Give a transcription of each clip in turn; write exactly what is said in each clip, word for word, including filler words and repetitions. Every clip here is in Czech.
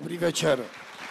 Dobrý večer.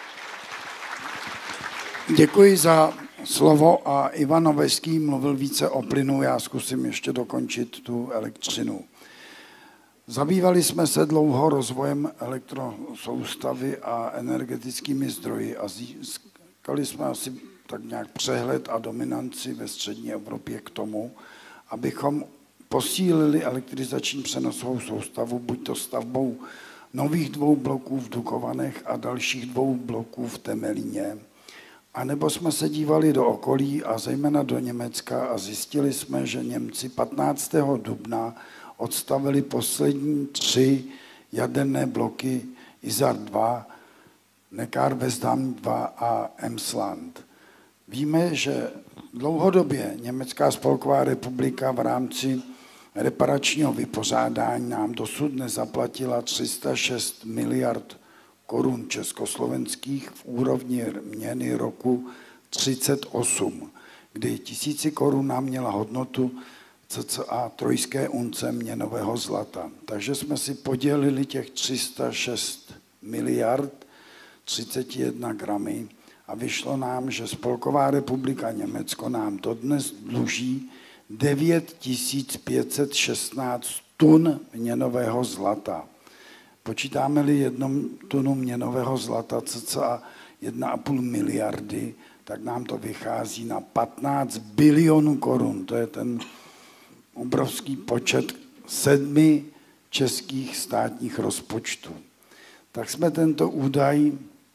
Děkuji za slovo a Ivan Noveský mluvil více o plynu, já zkusím ještě dokončit tu elektřinu. Zabývali jsme se dlouho rozvojem elektrosoustavy a energetickými zdroji a získali jsme asi tak nějak přehled a dominanci ve střední Evropě k tomu, abychom posílili elektrizační přenosovou soustavu, buď to stavbou nových dvou bloků v Dukovanech a dalších dvou bloků v Temelíně. A nebo jsme se dívali do okolí a zejména do Německa a zjistili jsme, že Němci patnáctého dubna odstavili poslední tři jaderné bloky Isar dva, Neckar-Westheim dva a Emsland. Víme, že dlouhodobě Německá spolková republika v rámci reparačního vypořádání nám dosud nezaplatila tři sta šest miliard korun československých v úrovni měny roku třicet osm, kdy tisíci korun nám měla hodnotu cca trojské unce měnového zlata. Takže jsme si podělili těch tři sta šest miliard třicet jedna gramy a vyšlo nám, že Spolková republika Německo nám dodnes dluží devět tisíc pět set šestnáct tun měnového zlata. Počítáme-li jednu tunu měnového zlata cca jedna a půl miliardy, tak nám to vychází na patnáct bilionů korun. To je ten obrovský počet sedmi českých státních rozpočtů. Tak jsme tento údaj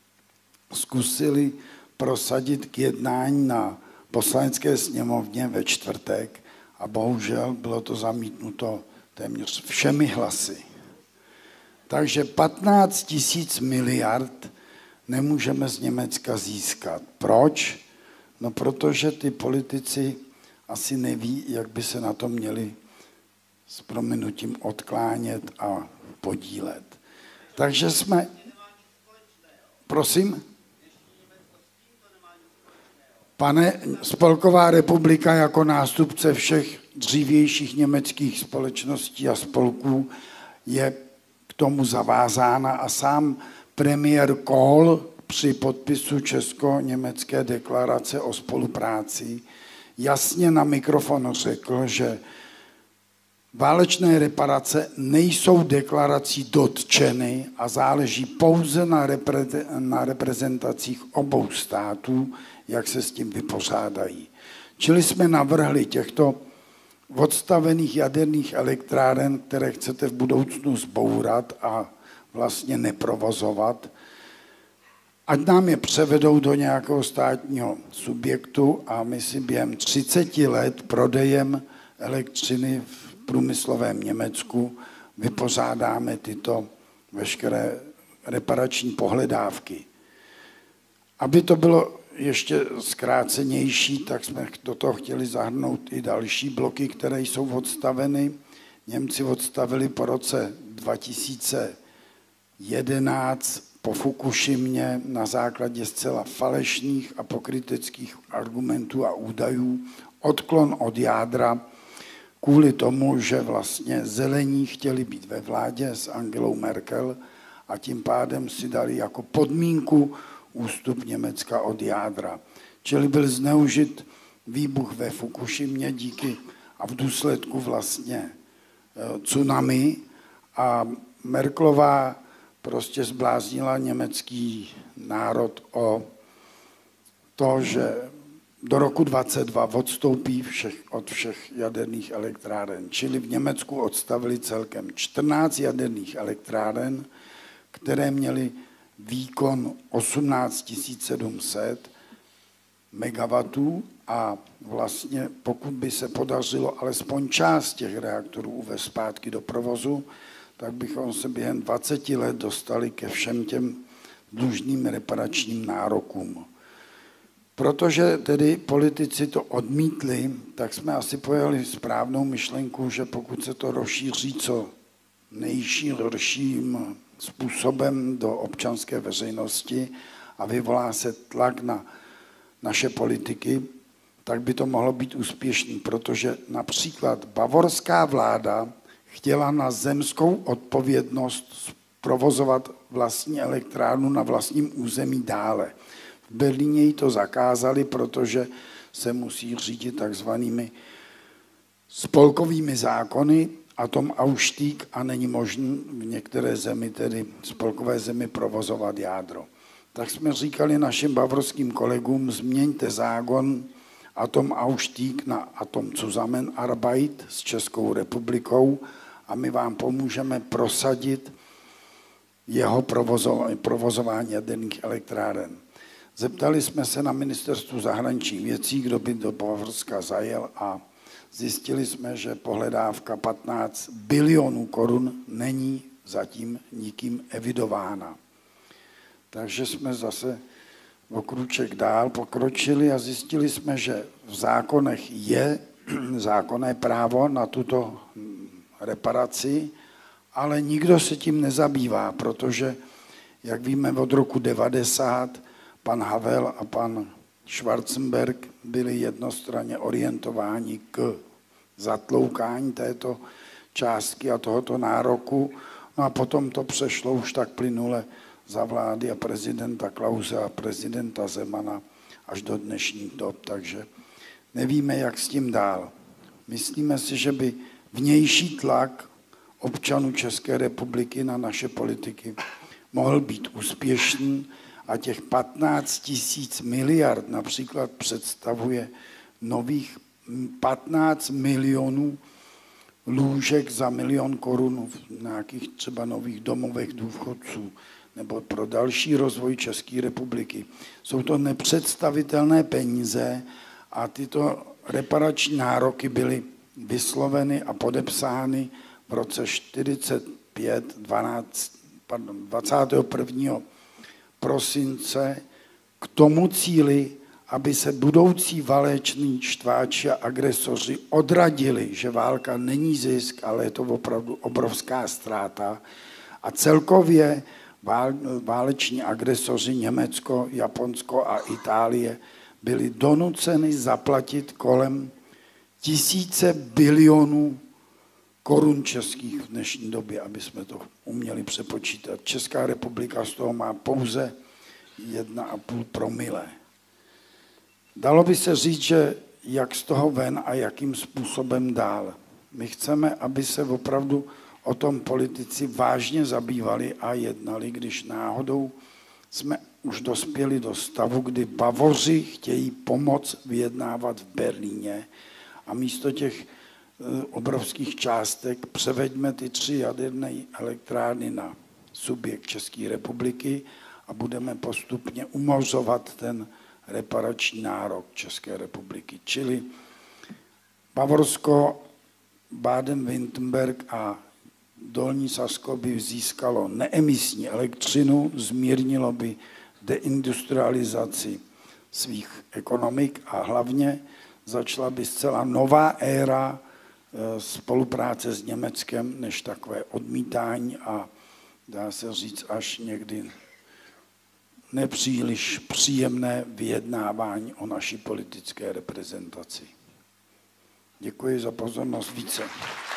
zkusili prosadit k jednání na Poslanecké sněmovně ve čtvrtek a bohužel bylo to zamítnuto téměř všemi hlasy. Takže patnáct tisíc miliard nemůžeme z Německa získat. Proč? No protože ty politici asi neví, jak by se na to měli s prominutím odklánět a podílet. Takže jsme... Prosím? Pane, Spolková republika jako nástupce všech dřívějších německých společností a spolků je k tomu zavázána a sám premiér Kohl při podpisu Česko-německé deklarace o spolupráci jasně na mikrofon řekl, že válečné reparace nejsou deklarací dotčeny a záleží pouze na, repre- na reprezentacích obou států, jak se s tím vypořádají. Čili jsme navrhli těchto odstavených jaderných elektráren, které chcete v budoucnu zbourat a vlastně neprovozovat, ať nám je převedou do nějakého státního subjektu a my si během třiceti let prodejem elektřiny v průmyslovém Německu vypořádáme tyto veškeré reparační pohledávky. Aby to bylo ještě zkrácenější, tak jsme do toho chtěli zahrnout i další bloky, které jsou odstaveny. Němci odstavili po roce dva tisíce jedenáct po Fukušimě na základě zcela falešných a pokryteckých argumentů a údajů odklon od jádra kvůli tomu, že vlastně zelení chtěli být ve vládě s Angelou Merkel a tím pádem si dali jako podmínku ústup Německa od jádra. Čili byl zneužit výbuch ve Fukušimě díky a v důsledku vlastně tsunami a Merkelová prostě zbláznila německý národ o to, že do roku dvacet dva odstoupí všech, od všech jaderných elektráren. Čili v Německu odstavili celkem čtrnáct jaderných elektráren, které měly výkon osmnáct tisíc sedm set megawatů a vlastně pokud by se podařilo alespoň část těch reaktorů uvést zpátky do provozu, tak bychom se během dvaceti let dostali ke všem těm dlužným reparačním nárokům. Protože tedy politici to odmítli, tak jsme asi pojali správnou myšlenku, že pokud se to rozšíří co nejširším způsobem do občanské veřejnosti a vyvolá se tlak na naše politiky, tak by to mohlo být úspěšný, protože například bavorská vláda chtěla na zemskou odpovědnost provozovat vlastní elektrárnu na vlastním území dále. V Berlíně jí to zakázali, protože se musí řídit takzvanými spolkovými zákony, Atomausstieg, a není možné v některé zemi, tedy spolkové zemi, provozovat jádro. Tak jsme říkali našim bavorským kolegům, změňte zákon Atomausstieg na Atomzusammenarbeit s Českou republikou a my vám pomůžeme prosadit jeho provozování jaderných elektráren. Zeptali jsme se na ministerstvu zahraničních věcí, kdo by do Bavorska zajel, a zjistili jsme, že pohledávka patnáct bilionů korun není zatím nikým evidována. Takže jsme zase o krůček dál pokročili a zjistili jsme, že v zákonech je zákonné právo na tuto reparaci, ale nikdo se tím nezabývá, protože, jak víme, od roku devadesát pan Havel a pan Schwarzenberg byli jednostranně orientováni k zatloukání této částky a tohoto nároku. No a potom to přešlo už tak plynule za vlády a prezidenta Klause a prezidenta Zemana až do dnešních dob, takže nevíme, jak s tím dál. Myslíme si, že by vnější tlak občanů České republiky na naše politiky mohl být úspěšný a těch patnáct tisíc miliard například představuje nových patnáct milionů lůžek za milion korun v nějakých třeba nových domovech důchodců nebo pro další rozvoj České republiky. Jsou to nepředstavitelné peníze a tyto reparační nároky byly vysloveny a podepsány v roce čtyřicet pět, dvanáct, pardon, dvacátého prvního prosince k tomu cíli, aby se budoucí váleční štváči a agresoři odradili, že válka není zisk, ale je to opravdu obrovská ztráta. A celkově váleční agresoři Německo, Japonsko a Itálie byli donuceni zaplatit kolem tisíce bilionů korun českých v dnešní době, aby jsme to uměli přepočítat. Česká republika z toho má pouze jedna a půl promile. Dalo by se říct, že jak z toho ven a jakým způsobem dál. My chceme, aby se opravdu o tom politici vážně zabývali a jednali, když náhodou jsme už dospěli do stavu, kdy Bavoři chtějí pomoc vyjednávat v Berlíně a místo těch obrovských částek převeďme ty tři jaderné elektrárny na subjekt České republiky a budeme postupně umořovat ten reparační nárok České republiky. Čili Bavorsko, Baden-Württemberg a Dolní Sasko by získalo neemisní elektřinu, zmírnilo by deindustrializaci svých ekonomik a hlavně začala by zcela nová éra spolupráce s Německem, než takové odmítání a dá se říct až někdy nepříliš příjemné vyjednávání o naší politické reprezentaci. Děkuji za pozornost více.